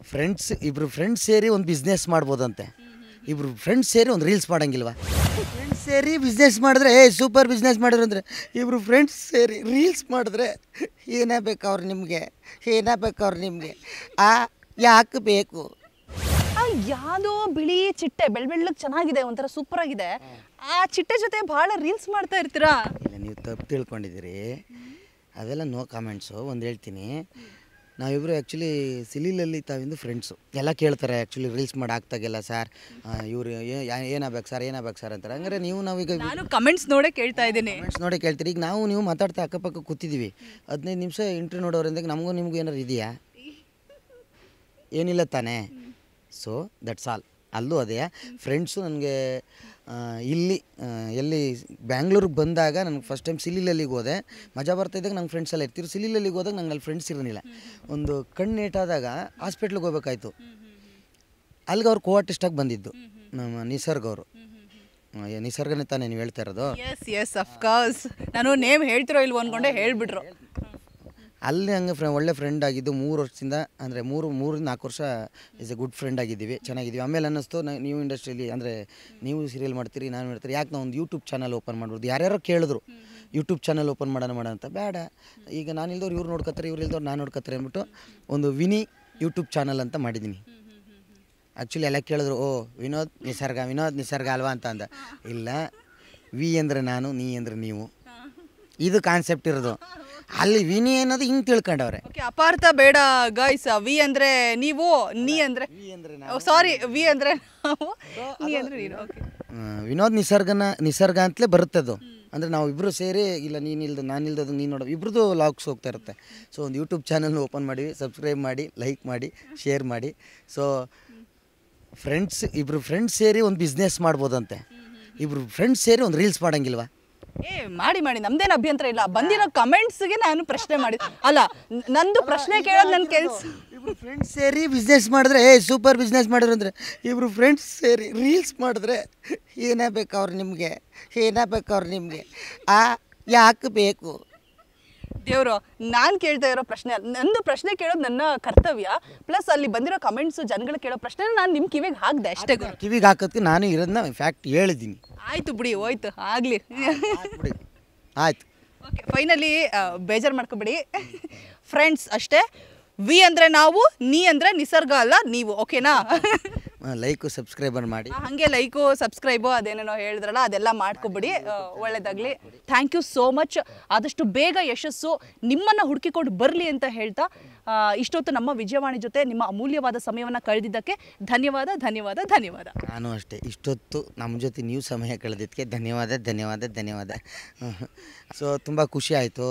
ಇಬ್ಬರು ಫ್ರೆಂಡ್ಸ್ ಸೇರಿ ಒಂದು ಬಿಸ್ನೆಸ್ ಮಾಡ್ಬೋದಂತೆ. ಇಬ್ಬರು ಫ್ರೆಂಡ್ಸ್ ಸೇರಿ ಒಂದು ರೀಲ್ಸ್ ಮಾಡೋಂಗಿಲ್ವಾ? ಫ್ರೆಂಡ್ಸ್ ಸೇರಿ ಬಿಸ್ನೆಸ್ ಮಾಡಿದ್ರೆ ಸೂಪರ್ ಬಿಸ್ನೆಸ್ ಮಾಡಿದ್ರು ಅಂದರೆ, ಇಬ್ಬರು ಫ್ರೆಂಡ್ಸ್ ಸೇರಿ ರೀಲ್ಸ್ ಮಾಡಿದ್ರೆ ಏನಾಗಬೇಕು ಅವ್ರು ನಿಮಗೆ, ಯಾಕೆ ಬೇಕು? ಯಾವುದೋ ಬಿಳಿ ಚಿಟ್ಟೆ ಬೆಳ್ಳಗೆ ಚೆನ್ನಾಗಿದೆ, ಒಂಥರ ಸೂಪರ್ ಆಗಿದೆ. ಆ ಚಿಟ್ಟೆ ಜೊತೆ ಭಾಳ ರೀಲ್ಸ್ ಮಾಡ್ತಾ ಇರ್ತೀರಾ? ಇಲ್ಲ, ನೀವು ತಪ್ಪು ತಿಳ್ಕೊಂಡಿದ್ದೀರಿ. ಅದೆಲ್ಲ ನೋ ಕಾಮೆಂಟ್ಸು. ಒಂದು ಹೇಳ್ತೀನಿ, ನಾವಿಬ್ಬರು ಆ್ಯಕ್ಚುಲಿ ಸಿಲಿಲಲ್ಲಿ ತಾವಿಂದು ಫ್ರೆಂಡ್ಸು. ಎಲ್ಲ ಕೇಳ್ತಾರೆ ಆ್ಯಕ್ಚುಲಿ ರೀಲ್ಸ್ ಮಾಡಿ ಆಗ್ತಾಗೆಲ್ಲ, ಸರ್ ಇವರು ಏನಾಗಬೇಕು ಸರ್ ಅಂತಾರೆ. ಹಂಗಾರೆ ನಾವೀಗ ನಾನು ಕಮೆಂಟ್ಸ್ ನೋಡೇ ಕೇಳ್ತಾ ಇದ್ದೀನಿ. ಕಮೆಂಟ್ಸ್ ನೋಡೇ ಕೇಳ್ತೀರಿ. ಈಗ ನೀವು ಮಾತಾಡ್ತಾ ಅಕ್ಕಪಕ್ಕ ಕೂತಿದ್ದೀವಿ, 15 ನಿಮಿಷ ಇಂಟ್ರ್ಯೂ ನೋಡೋರಿಂದ ನಿಮಗೂ ಏನಾರು ಇದೆಯಾ? ಏನಿಲ್ಲ ತಾನೇ. So that's all. ಅಲ್ಲೂ ಅದೇ ಫ್ರೆಂಡ್ಸು ನನಗೆ ಎಲ್ಲಿ ಬ್ಯಾಂಗ್ಳೂರಿಗೆ ಬಂದಾಗ ನನಗೆ ಫಸ್ಟ್ ಟೈಮ್ ಸಿಲಿಲಲ್ಲಿಗೆ ಹೋದೆ. ಮಜಾ ಬರ್ತಾಯಿದ್ದಾಗ ನಂಗೆ ಫ್ರೆಂಡ್ಸ್ ಎಲ್ಲ ಇರ್ತೀರು. ಸಿಲಿಲಲ್ಲಿಗೆ ಹೋದಾಗ ನಂಗೆ ಅಲ್ಲಿ ಫ್ರೆಂಡ್ಸ್ ಇರಲಿಲ್ಲ. ಒಂದು ಕಣ್ಣು ಏಟಾದಾಗ ಹಾಸ್ಪಿಟ್ಲಿಗೆ ಹೋಗ್ಬೇಕಾಯ್ತು. ಅಲ್ಲಿಗೆ ಅವ್ರು ಕೋಆರ್ಟಿಸ್ಟಾಗಿ ಬಂದಿದ್ದು ನಮ್ಮ ನಿಸರ್ಗ ಅವರು. ನಿಸರ್ಗನೇ ತಾನೇ ನೀವು ಹೇಳ್ತಾ ಇರೋದು? Yes of course. ನಾನು ನೇಮ್ ಹೇಳ್ತಿರೋ ಇಲ್ವ ಅಂದ್ಕೊಂಡೆ ಹೇಳಿಬಿಟ್ರು. ಅಲ್ಲಿ ಹಂಗೆ ಒಳ್ಳೆ ಫ್ರೆಂಡ್ ಆಗಿದ್ದು 3 ವರ್ಷದಿಂದ, ಅಂದರೆ 3-4 ವರ್ಷ ಈಸ್ ಎ ಗುಡ್ ಫ್ರೆಂಡ್ ಆಗಿದ್ದೀವಿ, ಚೆನ್ನಾಗಿದ್ದೀವಿ. ಆಮೇಲೆ ಅನ್ನಿಸ್ತು ನೀವು ಇಂಡಸ್ಟ್ರಿಯಲ್ಲಿ, ಅಂದರೆ ನೀವು ಸೀರಿಯಲ್ ಮಾಡ್ತೀರಿ, ನಾನು ಮಾಡ್ತೀರಿ, ಯಾಕೆ ನಾವು ಒಂದು ಯೂಟ್ಯೂಬ್ ಚಾನಲ್ ಓಪನ್ ಮಾಡ್ಬೋದು? ಯಾರ್ಯಾರೋ ಕೇಳಿದ್ರು ಯೂಟ್ಯೂಬ್ ಚಾನಲ್ ಓಪನ್ ಮಾಡೋಣ ಅಂತ. ಬೇಡ, ಈಗ ನಾನು ಇಲ್ದವ್ರು ಇವ್ರು ನೋಡ್ಕೊತಾರೆ, ಇವ್ರು ಇಲ್ದವ್ರು ನಾನು ನೋಡ್ಕೊತಾರೆ ಅಂದ್ಬಿಟ್ಟು ಒಂದು ವಿನಿ ಯೂಟ್ಯೂಬ್ ಚಾನಲ್ ಅಂತ ಮಾಡಿದ್ದೀನಿ. ಆ್ಯಕ್ಚುಲಿ ಎಲ್ಲ ಕೇಳಿದ್ರು, ವಿನೋದ್ ನಿಸರ್ಗ ಅಲ್ವಾ ಅಂತ ಅಂದ. ಇಲ್ಲ, ವಿ ಅಂದರೆ ನಾನು, ನೀ ಅಂದರೆ ನೀವು, ಇದು ಕಾನ್ಸೆಪ್ಟ್ ಇರೋದು. ಅಲ್ಲಿ ವಿನಿ ಅನ್ನೋದು ಹಿಂಗೆ ತಿಳ್ಕೊಂಡವ್ರೆ. ಅಪಾರ್ಥ ಬೇಡ ಗೈಸ್. ವಿ ಅಂದರೆ ನೀವು, ನೀ ಅಂದರೆ ಸಾರಿ, ವಿ ಅಂದರೆ ನಾವು, ನೀ ಅಂದರೆ ನೀನು. ವಿನೋದ್ ನಿಸರ್ಗ ಅಂತಲೇ ಬರುತ್ತದು. ಅಂದರೆ ನಾವು ಇಬ್ಬರು ಸೇರಿ, ಇಲ್ಲ ನೀನಿಲ್ದು ನಾನಿಲ್ದದು ನೀನು ನೋಡೋ, ಇಬ್ಬರದು ಲಾಗ್ಸ್ ಹೋಗ್ತಾ ಇರುತ್ತೆ. ಸೊ ಒಂದು ಯೂಟ್ಯೂಬ್ ಚಾನಲ್ನ ಓಪನ್ ಮಾಡಿ, ಸಬ್ಸ್ಕ್ರೈಬ್ ಮಾಡಿ, ಲೈಕ್ ಮಾಡಿ, ಶೇರ್ ಮಾಡಿ. ಸೊ ಇಬ್ಬರು ಫ್ರೆಂಡ್ಸ್ ಸೇರಿ ಒಂದು ಬಿಸ್ನೆಸ್ ಮಾಡ್ಬೋದಂತೆ. ಇಬ್ಬರು ಫ್ರೆಂಡ್ಸ್ ಸೇರಿ ಒಂದು ರೀಲ್ಸ್ ಮಾಡೋಂಗಿಲ್ವಾ? ಮಾಡಿ ನಮ್ದೇನು ಅಭ್ಯಂತರ ಇಲ್ಲ. ಬಂದಿರೋ ಕಮೆಂಟ್ಸ್ಗೆ ನಾನು ಪ್ರಶ್ನೆ ಮಾಡಿದೆ. ಅಲ್ಲ, ನಂದು ಪ್ರಶ್ನೆ ಕೇಳೋದು ನನ್ನ ಕೆಲಸ. ಇಬ್ಬರು ಫ್ರೆಂಡ್ಸ್ ಸೇರಿ ಬಿಸ್ನೆಸ್ ಮಾಡಿದ್ರೆ ಸೂಪರ್ ಬಿಸ್ನೆಸ್ ಮಾಡಿದ್ರು ಅಂದರೆ, ಇಬ್ಬರು ಫ್ರೆಂಡ್ಸ್ ಸೇರಿ ರೀಲ್ಸ್ ಮಾಡಿದ್ರೆ ಏನಾಗಬೇಕು ಅವ್ರು ನಿಮಗೆ, ಯಾಕೆ ಬೇಕು? ದೇವರು, ನಾನು ಕೇಳ್ತಾ ಇರೋ ಪ್ರಶ್ನೆ, ನಂದು ಪ್ರಶ್ನೆ ಕೇಳೋದು ನನ್ನ ಕರ್ತವ್ಯ. ಪ್ಲಸ್ ಅಲ್ಲಿ ಬಂದಿರೋ ಕಮೆಂಟ್ಸು, ಜನಗಳು ಕೇಳೋ ಪ್ರಶ್ನೆ ನಾನು ನಿಮ್ಮ ಕಿವಿಗೆ ಹಾಕಿದೆ ಅಷ್ಟೇ. ಕಿವಿಗೆ ಹಾಕೋದಕ್ಕೆ ನಾನು ಇರೋದನ್ನ ಫ್ಯಾಕ್ಟ್ ಹೇಳಿದ್ದೀನಿ. ಆಯಿತು ಬಿಡಿ, ಹೋಯ್ತು, ಆಗಲಿ. ಆಯ್ತು, ಓಕೆ. ಫೈನಲಿ ಬೇಜಾರು ಮಾಡ್ಕೊಬೇಡಿ ಫ್ರೆಂಡ್ಸ್, ಅಷ್ಟೇ. ವಿ ಅಂದರೆ ನಾವು, ನೀ ಅಂದರೆ ನಿಸರ್ಗ ಅಲ್ಲ ನೀವು, ಓಕೆನಾ? ಲೈಕು ಸಬ್ಸ್ಕ್ರೈಬರ್ ಮಾಡಿ. ಹಾಗೆ ಲೈಕು ಸಬ್ಸ್ಕ್ರೈಬು ಅದೇನೇನೋ ಹೇಳಿದ್ರಲ್ಲ, ಅದೆಲ್ಲ ಮಾಡ್ಕೊಬಿಡಿ. ಒಳ್ಳೆಯದಾಗಲಿ. Thank you so much. ಆದಷ್ಟು ಬೇಗ ಯಶಸ್ಸು ನಿಮ್ಮನ್ನು ಹುಡುಕಿಕೊಂಡು ಬರಲಿ ಅಂತ ಹೇಳ್ತಾ, ಇಷ್ಟೊತ್ತು ನಮ್ಮ ವಿಜಯವಾಣಿ ಜೊತೆ ನಿಮ್ಮ ಅಮೂಲ್ಯವಾದ ಸಮಯವನ್ನು ಕಳೆದಿದ್ದಕ್ಕೆ ಧನ್ಯವಾದ. ನಾನು ಅಷ್ಟೇ, ಇಷ್ಟೊತ್ತು ನಮ್ಮ ಜೊತೆ ನೀವು ಸಮಯ ಕಳೆದಿದ್ದಕ್ಕೆ ಧನ್ಯವಾದ. ಸೊ ತುಂಬ ಖುಷಿ ಆಯಿತು.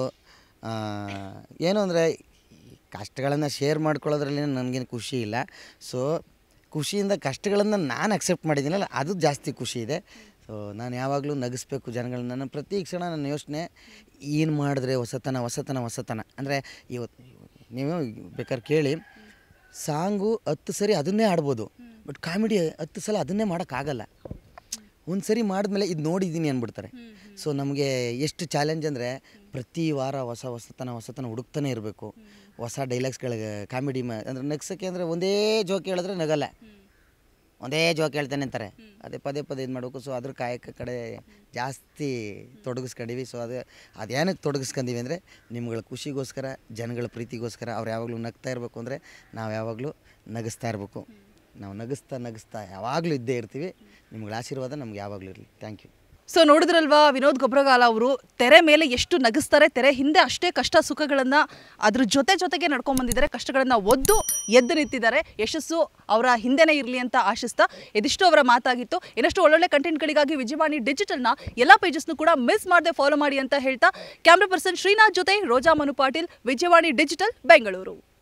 ಏನು ಅಂದರೆ, ಕಷ್ಟಗಳನ್ನು ಶೇರ್ ಮಾಡ್ಕೊಳ್ಳೋದ್ರಲ್ಲಿ ನನಗೇನು ಖುಷಿ ಇಲ್ಲ. ಸೊ ಖುಷಿಯಿಂದ ಕಷ್ಟಗಳನ್ನು ನಾನು ಅಕ್ಸೆಪ್ಟ್ ಮಾಡಿದ್ದೀನಲ್ಲ, ಅದು ಜಾಸ್ತಿ ಖುಷಿ ಇದೆ. ಸೊ ನಾನು ಯಾವಾಗಲೂ ನಗಿಸ್ಬೇಕು ಜನಗಳನ್ನ. ನನ್ನ ಪ್ರತಿ ಕ್ಷಣ ನನ್ನ ಯೋಚನೆ, ಏನು ಮಾಡಿದ್ರೆ ಹೊಸತನ. ಅಂದರೆ ಇವತ್ತು ನೀವು ಬೇಕಾದ್ರೆ ಕೇಳಿ, ಸಾಂಗು 10 ಸರಿ ಅದನ್ನೇ ಆಡ್ಬೋದು, ಬಟ್ ಕಾಮಿಡಿ 10 ಸಲ ಅದನ್ನೇ ಮಾಡೋಕ್ಕಾಗಲ್ಲ. ಒಂದು ಸರಿ ಮಾಡಿದ್ಮೇಲೆ ಇದು ನೋಡಿದ್ದೀನಿ ಅಂದ್ಬಿಡ್ತಾರೆ. ಸೊ ನಮಗೆ ಎಷ್ಟು ಚಾಲೆಂಜ್ ಅಂದರೆ, ಪ್ರತಿ ವಾರ ಹೊಸತನ ಹುಡುಕ್ತಾನೆ ಇರಬೇಕು. ಹೊಸ ಡೈಲಾಗ್ಸ್ಗಳಿಗೆ ಕಾಮಿಡಿ ಅಂದರೆ ನಗ್ಸೋಕ್ಕೆ, ಅಂದರೆ ಒಂದೇ ಜೋಕ್ ಹೇಳಿದ್ರೆ ನಗಲ್ಲ, ಒಂದೇ ಜೋಕ್ ಹೇಳ್ತಾನೆ ಅಂತಾರೆ. ಅದೇ ಪದೇ ಇದು ಮಾಡಬೇಕು. ಸೊ ಅದ್ರ ಕಾಯಕ ಕಡೆ ಜಾಸ್ತಿ ತೊಡಗಿಸ್ಕೊಂಡಿವಿ. ಸೊ ಅದೇನಕ್ಕೆ ತೊಡಗಿಸ್ಕೊಂಡಿವಿ ಅಂದರೆ, ನಿಮ್ಗಳ ಖುಷಿಗೋಸ್ಕರ, ಜನಗಳ ಪ್ರೀತಿಗೋಸ್ಕರ. ಅವ್ರು ಯಾವಾಗಲೂ ನಗ್ತಾ ಇರಬೇಕು ಅಂದರೆ ನಾವು ಯಾವಾಗಲೂ ನಗಿಸ್ತಾ ಇರಬೇಕು. ನಾವು ನಗಿಸ್ತಾ ಯಾವಾಗಲೂ ಇದ್ದೇ ಇರ್ತೀವಿ. ನಿಮ್ಗಳ ಆಶೀರ್ವಾದ ನಮ್ಗೆ ಯಾವಾಗಲೂ ಇರಲಿ. Thank you. ಸೊ ನೋಡಿದ್ರಲ್ವಾ, ವಿನೋದ್ ಗೊಬ್ರಗಾಲ ಅವರು ತೆರೆ ಮೇಲೆ ಎಷ್ಟು ನಗಿಸ್ತಾರೆ, ತೆರೆ ಹಿಂದೆ ಅಷ್ಟೇ ಕಷ್ಟ ಸುಖಗಳನ್ನು ಅದ್ರ ಜೊತೆಗೆ ನಡ್ಕೊಂಡ್ಬಂದಿದ್ದಾರೆ. ಕಷ್ಟಗಳನ್ನು ಎದ್ದು ನಿಂತಿದ್ದಾರೆ. ಯಶಸ್ಸು ಅವರ ಹಿಂದೆನೇ ಇರಲಿ ಅಂತ ಆಶಿಸ್ತಾ, ಇದಿಷ್ಟು ಅವರ ಮಾತಾಗಿತ್ತು. ಇನ್ನಷ್ಟು ಒಳ್ಳೊಳ್ಳೆ ಕಂಟೆಂಟ್ಗಳಿಗಾಗಿ ವಿಜಯವಾಣಿ ಡಿಜಿಟಲ್ನ ಎಲ್ಲ ಪೇಜಸ್ನು ಕೂಡ ಮಿಸ್ ಮಾಡದೆ ಫಾಲೋ ಮಾಡಿ ಅಂತ ಹೇಳ್ತಾ, ಕ್ಯಾಮ್ರಾ ಪರ್ಸನ್ ಶ್ರೀನಾಥ್ ಜೊತೆ ರೋಜಾ ಮನು ಪಾಟೀಲ್, ವಿಜಯವಾಣಿ ಡಿಜಿಟಲ್, ಬೆಂಗಳೂರು.